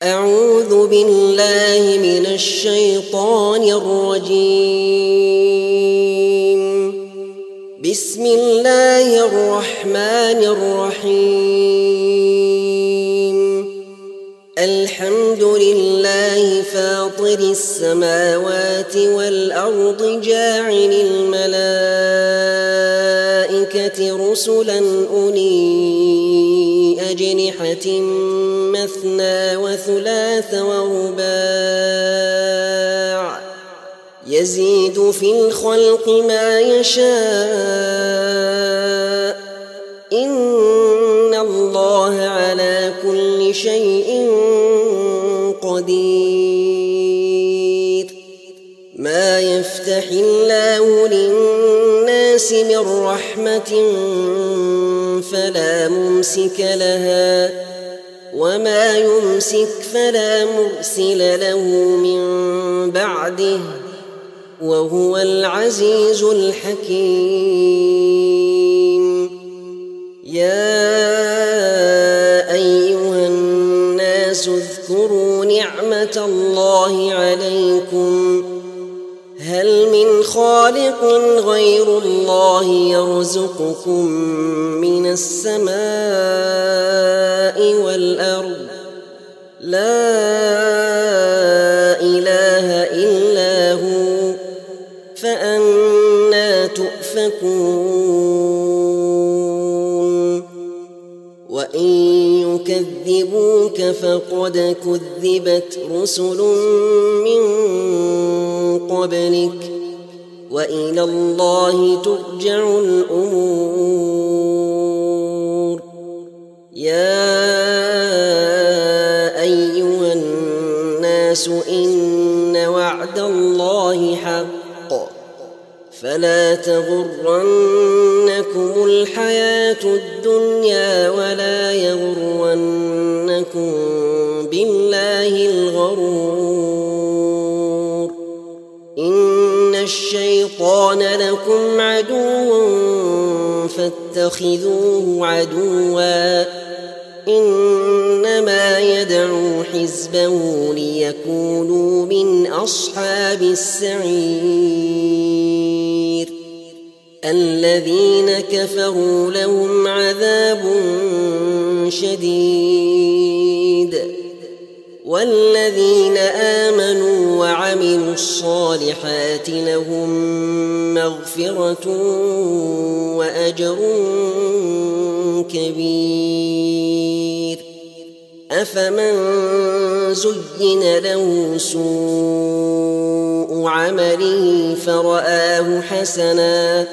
أعوذ بالله من الشيطان الرجيم. بسم الله الرحمن الرحيم. الحمد لله فاطر السماوات والأرض جاعل الملائكة رسلا أولي أجنحة مثنى وثلاث ورباع يزيد في الخلق ما يشاء إن الله على كل شيء قدير. ما يفتح الله للناس من رحمة فلا ممسك لها وما يمسك فلا مرسل له من بعده وهو العزيز الحكيم. يا أيها الناس اذكروا نعمة الله عليكم هل من خالق غير الله يرزقكم من السماء والأرض لا إله إلا هو فأنى تؤفكون. وإن يكذبوك فقد كذبت رسل من قبلك وإلى الله ترجع الأمور. يا أيها الناس إن وعد الله حق فلا تغرنكم الحياة الدنيا ولا يغرنكم بالله الغرور. إن الشيطان لكم عدو فاتخذوه عدوا إنما يدعو حزبه ليكونوا من أصحاب السعير. الذين كفروا لهم عذاب شديد والذين آمنوا وعملوا الصالحات لهم مغفرة وأجر كبير. أفمن زين له سوء عمله فرآه حسنا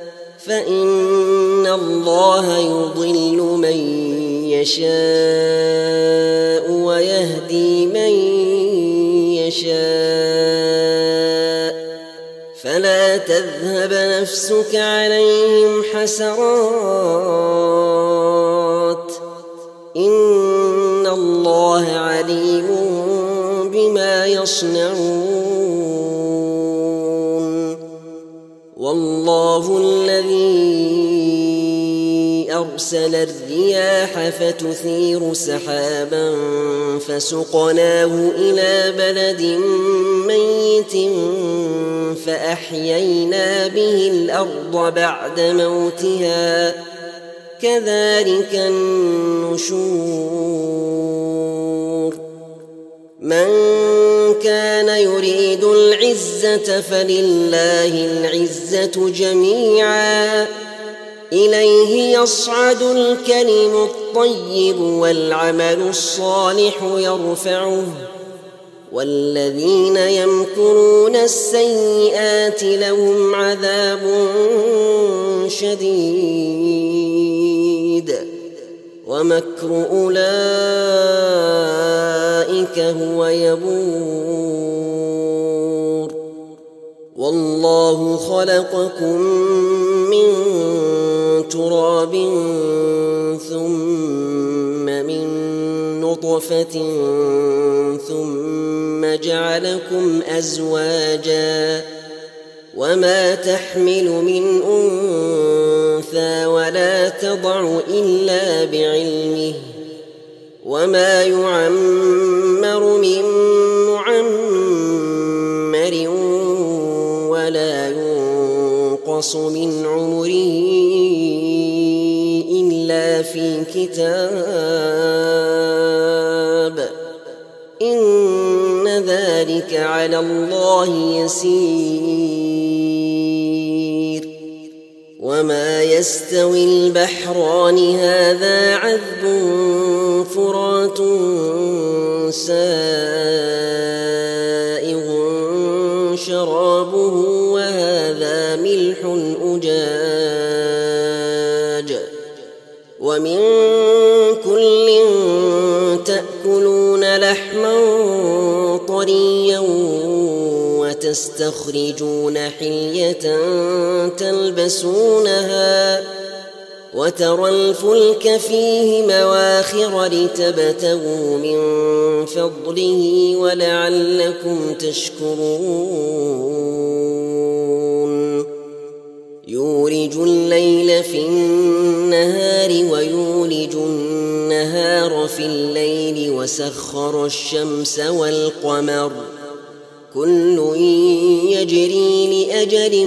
فإن الله يضل من يشاء ويهدي من يشاء فلا تذهب نفسك عليهم حسرات إن الله عليم بما يصنعون. والله الذي أرسل الرياح فتثير سحابا فسقناه إلى بلد ميت فأحيينا به الأرض بعد موتها كذلك النشور. من كان يريد العزة فلله العزة جميعا إليه يصعد الكلم الطيب والعمل الصالح يرفعه والذين يمكرون السيئات لهم عذاب شديد ومكر أولئك هو يبور. والله خلقكم من تراب ثم من نطفة ثم جعلكم أزواجا وما تحمل من أنثى ولا تضع إلا بعلمه وما يعمر ينقص من عمره إلا في كتاب إن ذلك على الله يسير وما يستوي البحران هذا عذب فرات سائغ شرابه وهذا ملح أجاج ومن كل تأكلون لحما طريا وتستخرجون حلية تلبسونها وترى الفلك فيه مواخر لتبتغوا من فضله ولعلكم تشكرون يولج الليل في النهار ويولج النهار في الليل وسخر الشمس والقمر كل يجري لأجل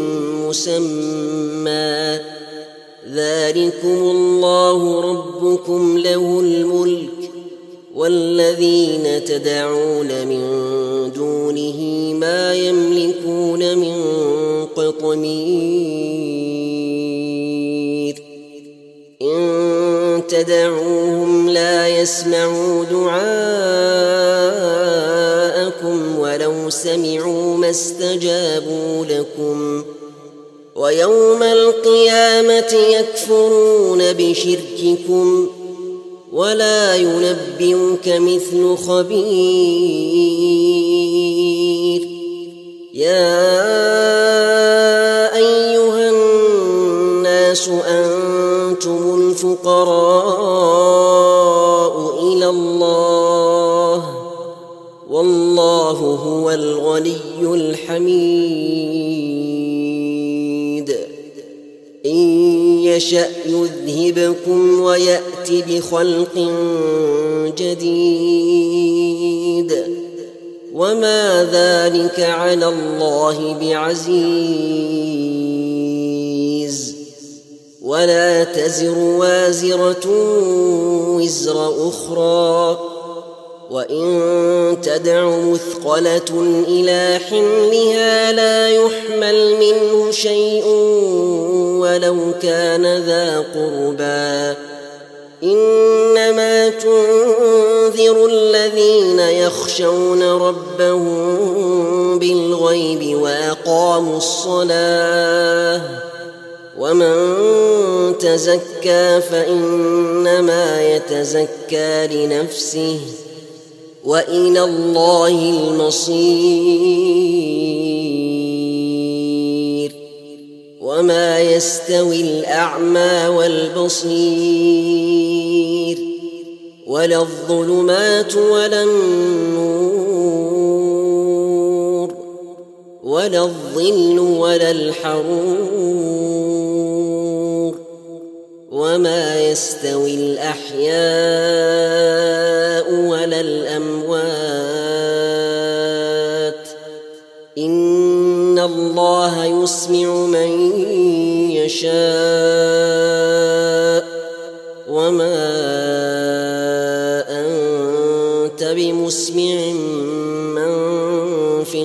مسمى ذلكم الله ربكم له الملك والذين تدعون من دونه ما يملكون من قطمير إن تدعوهم لا يسمعوا دعاءكم ولو سمعوا ما استجابوا لكم ويوم القيامة يكفرون بشرككم ولا ينبئك مثل خبير يا أيها الناس أنتم الفقراء إلى الله والله هو الغني الحميد إن يشأ يذهبكم ويأت بخلق جديد وما ذلك على الله بعزيز ولا تزر وازرة وزر أخرى وإن تدع مثقلة إلى حملها لا يحمل منه شيء ولو كان ذا قربى إنما تنذر الذين يخشون ربهم بالغيب وأقاموا الصلاة ومن تزكى فإنما يتزكى لنفسه وإلى الله المصير وما يستوي الأعمى والبصير ولا الظلمات ولا النور ولا الظل ولا الحرور وما يستوي الأحياء ولا الأموات إن الله يسمع من يشاء وما أنت بمسمع من في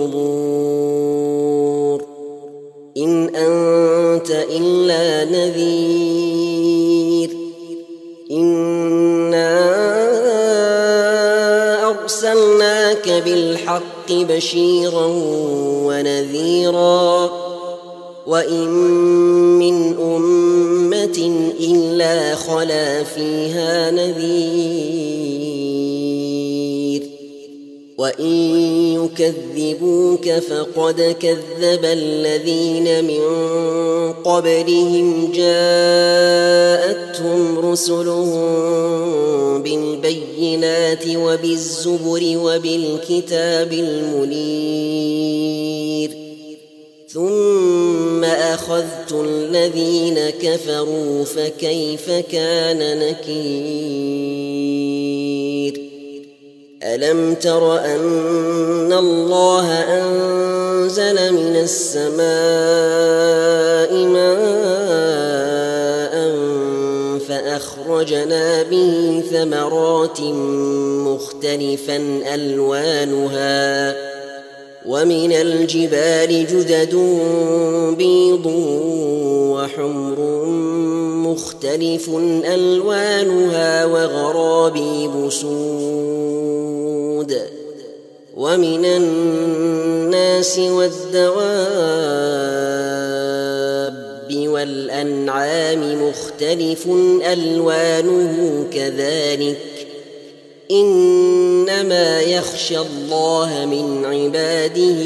القبور إن أنت إلا نذير إنا أرسلناك بالحق بشيرا ونذيرا وإن من أمة إلا خلا فيها نذير وإن يكذبوك فقد كذب الذين من قبلهم جاءتهم رسلهم بالبينات وبالزبر وبالكتاب المنير ثم أخذت الذين كفروا فكيف كان نكير ألم تر أن الله أنزل من السماء ماء فأخرجنا به ثمرات مختلفا ألوانها ومن الجبال جدد بيض وحمر مختلف ألوانها وغرابيب سود ومن الناس والدواب والأنعام مختلف ألوانه كذلك إنما يخشى الله من عباده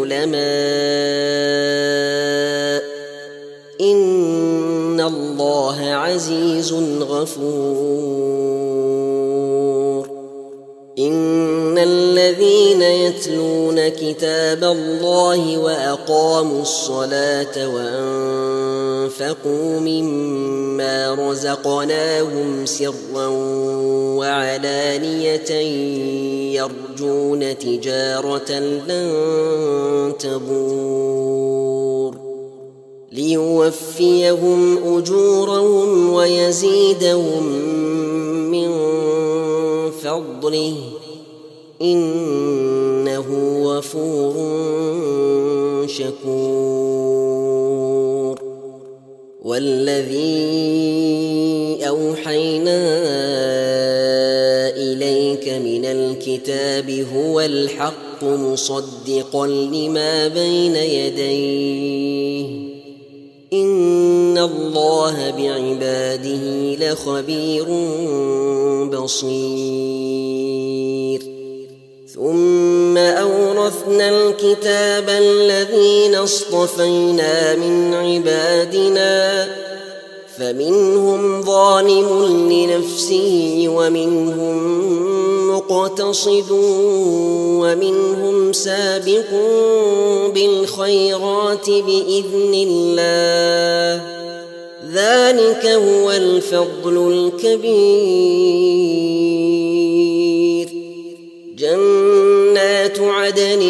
العلماء إن الله عزيز غفور إن الذين يتلون كتاب الله وأقاموا الصلاة وأنفقوا مما رزقناهم سرا وعلانية يرجون تجارة لن تبور ليوفيهم أجورهم ويزيدهم من فضله إنه غفور شكور والذي أوحينا إليك من الكتاب هو الحق مصدقا لما بين يديه إن الله بعباده لخبير بصير ثم أورثنا الكتاب الذين اصطفينا من عبادنا فمنهم ظالم لنفسه ومنهم مقتصد ومنهم سابق بالخيرات بإذن الله ذلك هو الفضل الكبير جنات عدن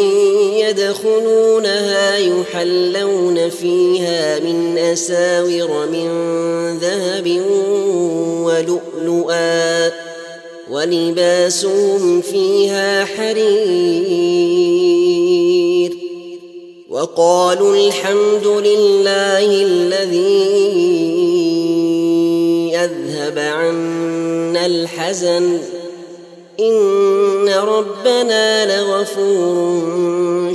يدخلونها يحلون فيها من أساور من ذهب ولؤلؤا ولباسهم فيها حرير وقالوا الحمد لله الذي أذهب عنا الحزن إن ربنا لغفور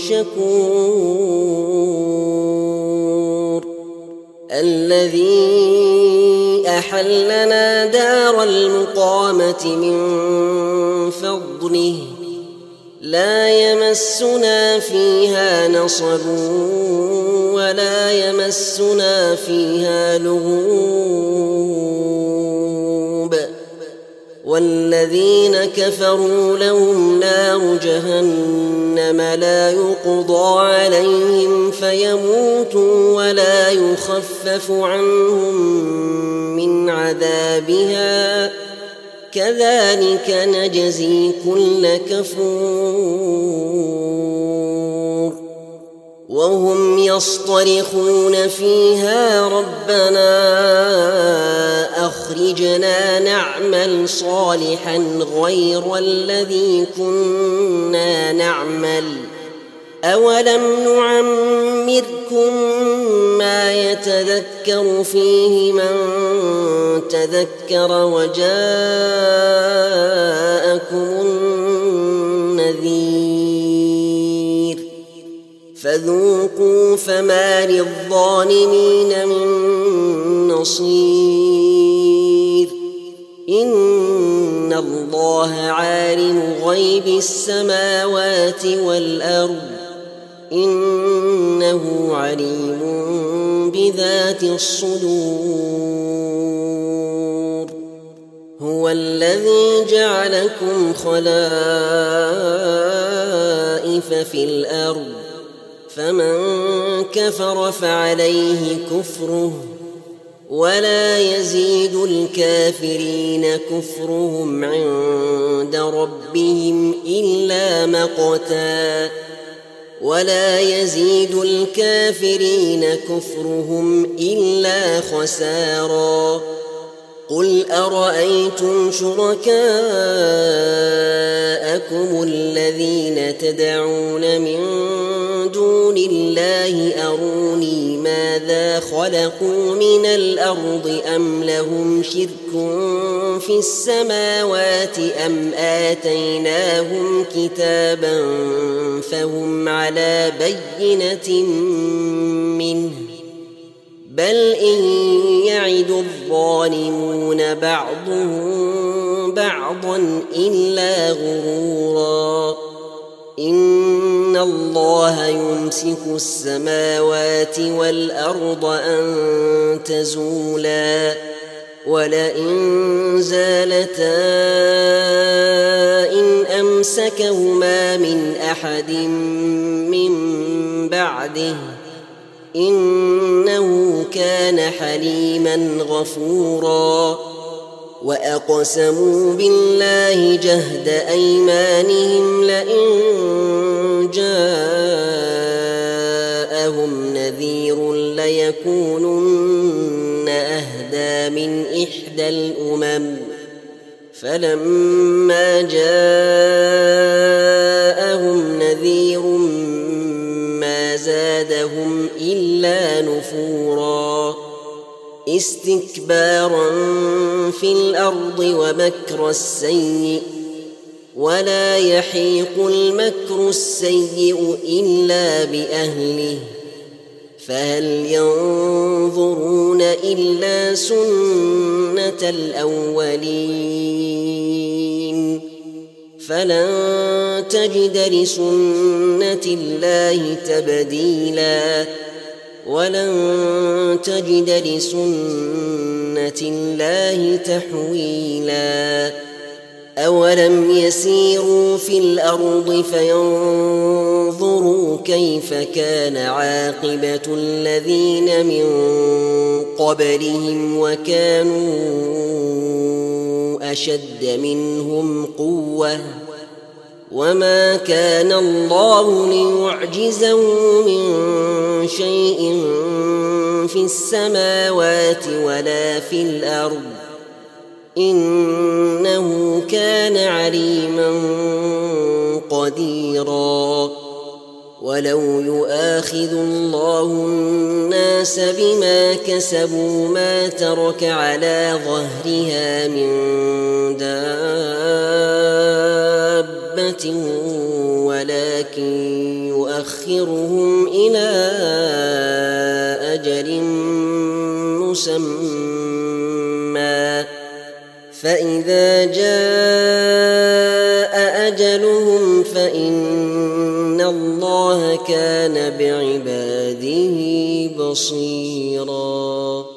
شكور الذي أحلنا دار المقامة من فضله لا يمسنا فيها نصب ولا يمسنا فيها لغوب والذين كفروا لهم نار جهنم لا يقضى عليهم فيموتوا ولا يخفف عنهم من عذابها كذلك نجزي كل كفور وهم يصطرخون فيها ربنا أخرجنا نعمل صالحا غير الذي كنا نعمل أولم نعمركم ما يتذكر فيه من تذكر وجاءكم النذير فذوقوا فما للظالمين من نصير إن الله عالم غيب السماوات والأرض إنه عليم بذات الصدور هو الذي جعلكم خلائف في الأرض فمن كفر فعليه كفره ولا يزيد الكافرين كفرهم عند ربهم إلا مقتا ولا يزيد الكافرين كفرهم إلا خسارا قل أرأيتم شركاءكم الذين تدعون من دون الله أروني ماذا خلقوا من الأرض أم لهم شرك في السماوات أم آتيناهم كتابا فهم على بينة منه بل إن يعد الظالمون بعضهم بعضا إلا غرورا إن الله يمسك السماوات والأرض أن تزولا ولئن زالتا إن أمسكهما من أحد من بعده إنه كان حليما غفورا وأقسموا بالله جهد أيمانهم لئن جاءهم نذير ليكونن أهدى من إحدى الأمم فلما جاءهم نذير ما زادهم إلا نفورا استكبارا في الأرض ومكر السيء ولا يحيق المكر السيء إلا بأهله فهل ينظرون إلا سنة الأولين فلن تجد لسنة الله تبديلا ولن تجد لسنة الله تحويلا أولم يسيروا في الأرض فينظروا كيف كان عاقبة الذين من قبلهم وكانوا أشد منهم قوة وما كان الله ليعجزه من شيء في السماوات ولا في الأرض إنه كان عليما قديرا ولو يؤاخذ الله الناس بما كسبوا ما ترك على ظهرها من دابة ولكن يؤخرهم إلى أجل مسمى فإذا جاء أجلهم فإن الله كان بعباده بصيراً